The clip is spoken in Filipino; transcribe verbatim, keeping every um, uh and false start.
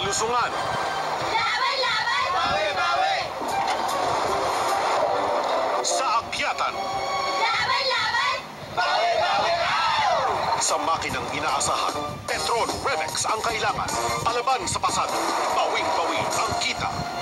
kalusungan. Laban, laban! Bawi, bawi! Sa akyatan. Laban, laban! Bawi, bawi! Sa makinang inaasahan, Petron Remex ang kailangan. Palaban sa pasado, bawing-bawi ang kita.